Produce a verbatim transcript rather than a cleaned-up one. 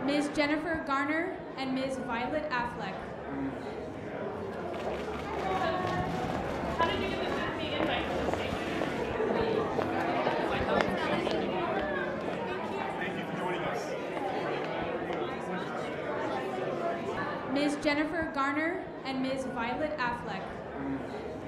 Miz Jennifer Garner and Miz Violet Affleck. How did you get the, the invite to the station? Thank you for joining us. Miz Jennifer Garner and Miz Violet Affleck.